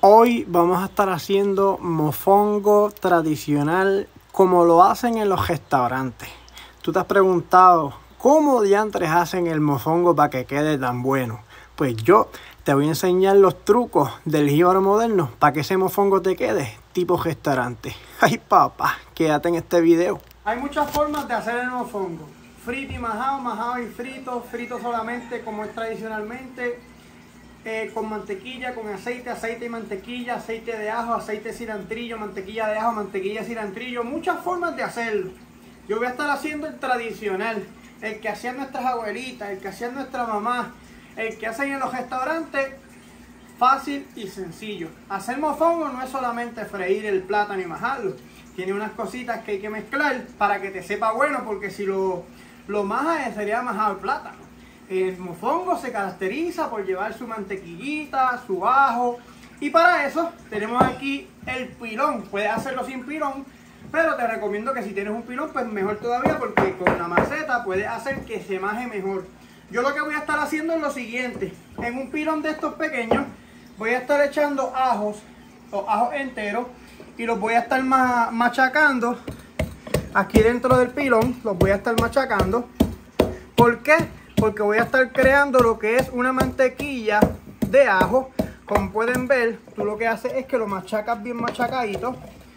Hoy vamos a estar haciendo mofongo tradicional como lo hacen en los restaurantes. Tú te has preguntado cómo diantres hacen el mofongo para que quede tan bueno. Pues yo te voy a enseñar los trucos del jíbaro moderno para que ese mofongo te quede tipo restaurante. Ay papá, quédate en este video. Hay muchas formas de hacer el mofongo. Frito y majado, majado y frito, frito solamente como es tradicionalmente. Con mantequilla, con aceite, aceite y mantequilla, aceite de ajo, aceite de cilantrillo, mantequilla de ajo, mantequilla de cilantrillo, muchas formas de hacerlo. Yo voy a estar haciendo el tradicional, el que hacían nuestras abuelitas, el que hacían nuestra mamá, el que hacen en los restaurantes, fácil y sencillo. Hacer mofongo no es solamente freír el plátano y majarlo, tiene unas cositas que hay que mezclar para que te sepa bueno, porque si lo majas sería majado el plátano. El mofongo se caracteriza por llevar su mantequillita, su ajo, y para eso tenemos aquí el pilón. Puedes hacerlo sin pilón, pero te recomiendo que si tienes un pilón pues mejor todavía, porque con la maceta puedes hacer que se maje mejor. Yo lo que voy a estar haciendo es lo siguiente: en un pilón de estos pequeños voy a estar echando ajos enteros y los voy a estar machacando aquí dentro del pilón. Los voy a estar machacando. ¿Por qué? Porque voy a estar creando lo que es una mantequilla de ajo. Como pueden ver, tú lo que haces es que lo machacas bien machacadito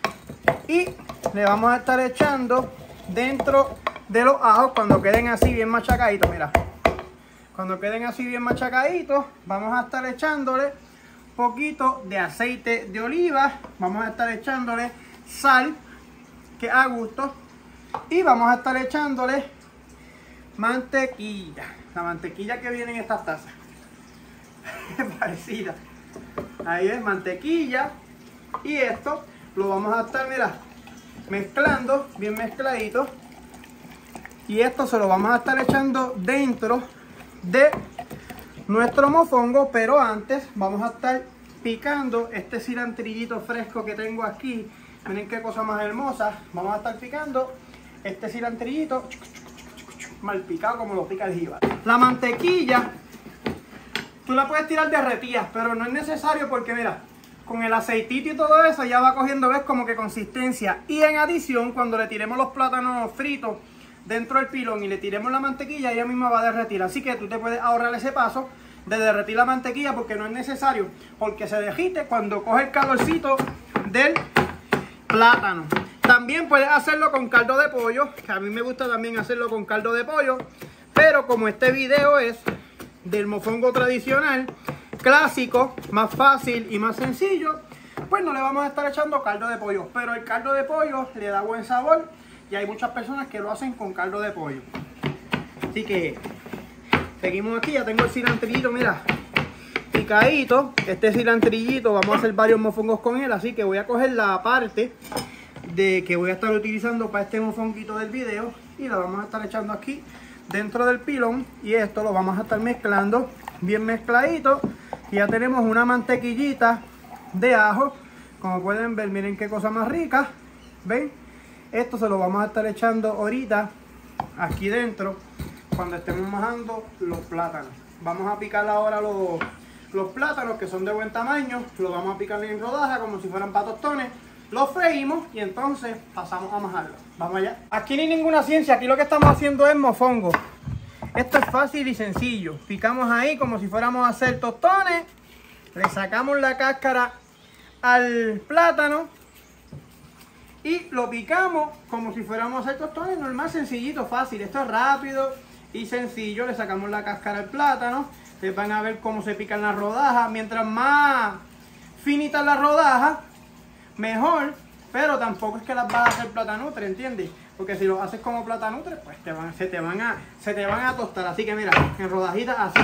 y le vamos a estar echando dentro de los ajos cuando queden así bien machacaditos. Mira, cuando queden así bien machacaditos, vamos a estar echándole un poquito de aceite de oliva, vamos a estar echándole sal, que a gusto, y vamos a estar echándole mantequilla, la mantequilla que viene en estas tazas parecida, ahí es mantequilla, y esto lo vamos a estar, mira, mezclando bien mezcladito, y esto se lo vamos a estar echando dentro de nuestro mofongo. Pero antes vamos a estar picando este cilantrillito fresco que tengo aquí. Miren qué cosa más hermosa. Vamos a estar picando este cilantrillito mal picado como lo pica el jíbaro. La mantequilla tú la puedes tirar derretida, pero no es necesario, porque mira, con el aceitito y todo eso ya va cogiendo, ves, como que consistencia. Y en adición, cuando le tiremos los plátanos fritos dentro del pilón y le tiremos la mantequilla, ella misma va a derretir. Así que tú te puedes ahorrar ese paso de derretir la mantequilla, porque no es necesario, porque se derrite cuando coge el calorcito del plátano. También puedes hacerlo con caldo de pollo, que a mí me gusta también hacerlo con caldo de pollo, pero como este video es del mofongo tradicional, clásico, más fácil y más sencillo, pues no le vamos a estar echando caldo de pollo. Pero el caldo de pollo le da buen sabor y hay muchas personas que lo hacen con caldo de pollo. Así que seguimos aquí. Ya tengo el cilantrillito, mira, picadito. Este cilantrillito vamos a hacer varios mofongos con él, así que voy a coger la parte de que voy a estar utilizando para este mofonguito del video y la vamos a estar echando aquí dentro del pilón, y esto lo vamos a estar mezclando bien mezcladito. Y ya tenemos una mantequillita de ajo, como pueden ver. Miren qué cosa más rica, ven. Esto se lo vamos a estar echando ahorita aquí dentro cuando estemos majando los plátanos. Vamos a picar ahora los plátanos, que son de buen tamaño. Los vamos a picar en rodajas como si fueran para tostones. Los freímos y entonces pasamos a majarlo. Vamos allá. Aquí no hay ninguna ciencia, aquí lo que estamos haciendo es mofongo. Esto es fácil y sencillo. Picamos ahí como si fuéramos a hacer tostones. Le sacamos la cáscara al plátano y lo picamos como si fuéramos a hacer tostones. Normal, sencillito, fácil. Esto es rápido y sencillo. Le sacamos la cáscara al plátano. Ustedes van a ver cómo se pican las rodajas. Mientras más finitas las rodajas, mejor, pero tampoco es que las vas a hacer platanutre, ¿entiendes? Porque si lo haces como platanutre, pues se te van a tostar. Así que mira, en rodajitas así,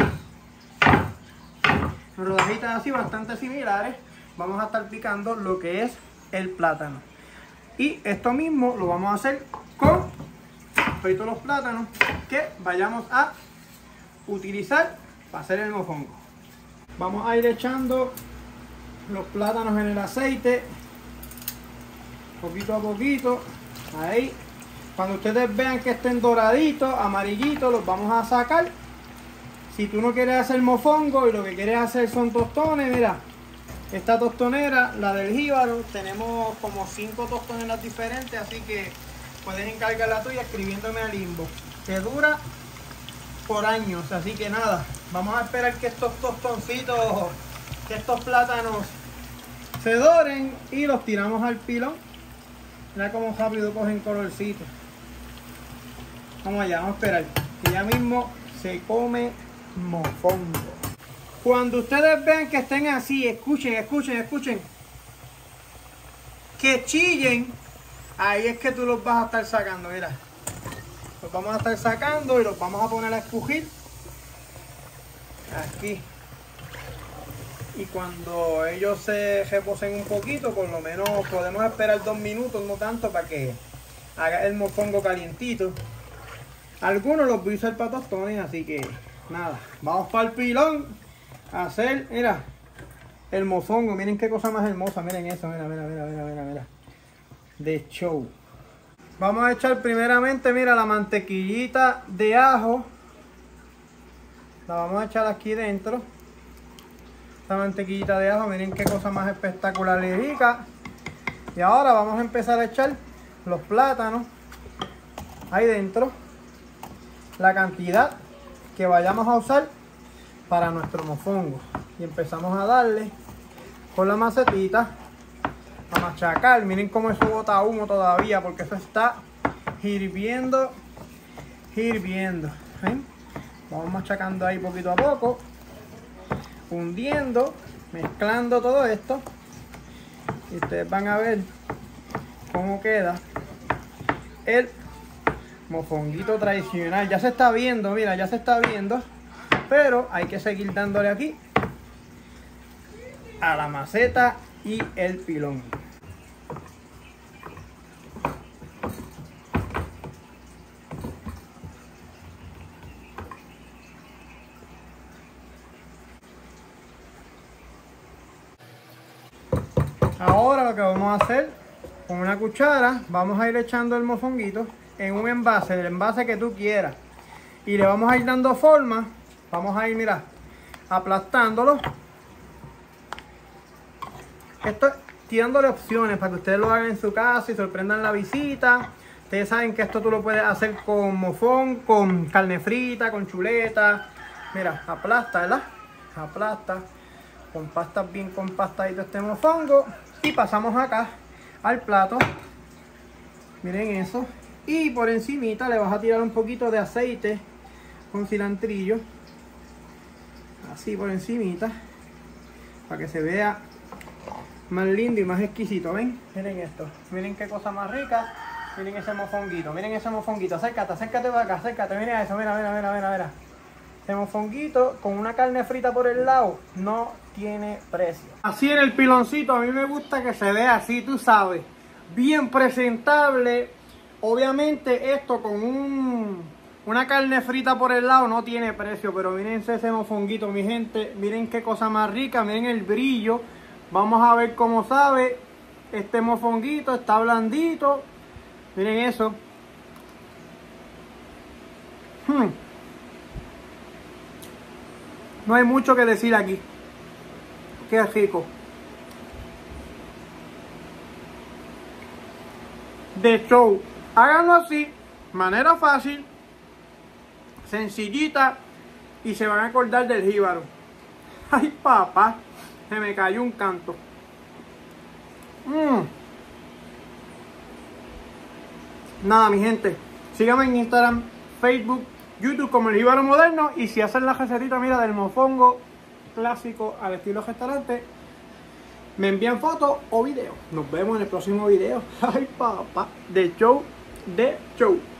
bastante similares, vamos a estar picando lo que es el plátano. Y esto mismo lo vamos a hacer con todos los plátanos que vayamos a utilizar para hacer el mofongo. Vamos a ir echando los plátanos en el aceite, poquito a poquito, ahí. Cuando ustedes vean que estén doraditos, amarillitos, los vamos a sacar. Si tú no quieres hacer mofongo y lo que quieres hacer son tostones, mira, Esta tostonera, la del jíbaro, tenemos como 5 tostoneras diferentes, así que puedes encargar la tuya escribiéndome al inbox. Que dura por años, así que nada, vamos a esperar que estos tostoncitos, que estos plátanos se doren y los tiramos al pilón. Mira cómo rápido cogen colorcito. Vamos allá, vamos a esperar que ya mismo se come mofongo. Cuando ustedes vean que estén así, escuchen, que chillen, ahí es que tú los vas a estar sacando, mira. Los vamos a estar sacando y los vamos a poner a escupir aquí. Y cuando ellos se reposen un poquito, por lo menos podemos esperar 2 minutos, no tanto, para que haga el mofongo calientito. Algunos los voy a usar para tostones, así que nada, vamos para el pilón a hacer, mira, el mofongo. Miren qué cosa más hermosa, miren eso, mira. De show. Vamos a echar primeramente, mira, la mantequillita de ajo. La vamos a echar aquí dentro. Esta mantequillita de ajo, miren qué cosa más espectacular y rica. Y ahora vamos a empezar a echar los plátanos ahí dentro. La cantidad que vayamos a usar para nuestro mofongo. Y empezamos a darle con la macetita a machacar. Miren cómo eso bota humo todavía, porque eso está hirviendo. Vamos machacando ahí poquito a poco, hundiendo, mezclando todo esto. Y ustedes van a ver cómo queda el mofonguito tradicional. Ya se está viendo, mira, ya se está viendo. Pero hay que seguir dándole aquí a la maceta y el pilón. Ahora lo que vamos a hacer, con una cuchara vamos a ir echando el mofonguito en un envase, el envase que tú quieras, y le vamos a ir dando forma. Vamos a ir, mira, aplastándolo. Esto tirándole opciones para que ustedes lo hagan en su casa y sorprendan la visita. Ustedes saben que esto tú lo puedes hacer con mofón, con carne frita, con chuleta. Mira, aplasta, ¿verdad? Aplasta. Con pastas bien compactadito este mofongo. Y pasamos acá al plato. Miren eso. Y por encimita le vas a tirar un poquito de aceite con cilantrillo. Así por encimita. Para que se vea más lindo y más exquisito. ¿Ven? Miren esto. Miren qué cosa más rica. Miren ese mofonguito. Miren ese mofonguito. Acércate para acá. Acércate. Miren eso. Mira. Ese mofonguito con una carne frita por el lado no tiene precio. Así en el piloncito, a mí me gusta que se vea así, tú sabes, bien presentable. Obviamente esto con una carne frita por el lado no tiene precio, pero miren ese mofonguito, mi gente. Miren qué cosa más rica, miren el brillo. Vamos a ver cómo sabe este mofonguito. Está blandito. Miren eso. No hay mucho que decir aquí. Qué rico. De show. Háganlo así, manera fácil, sencillita, y se van a acordar del jíbaro. Ay, papá, se me cayó un canto. Nada, mi gente, síganme en Instagram, Facebook, YouTube como el jíbaro moderno. Y si hacen la recetita, mira, del mofongo clásico al estilo restaurante, me envían fotos o videos. Nos vemos en el próximo video. Ay, papá, de show.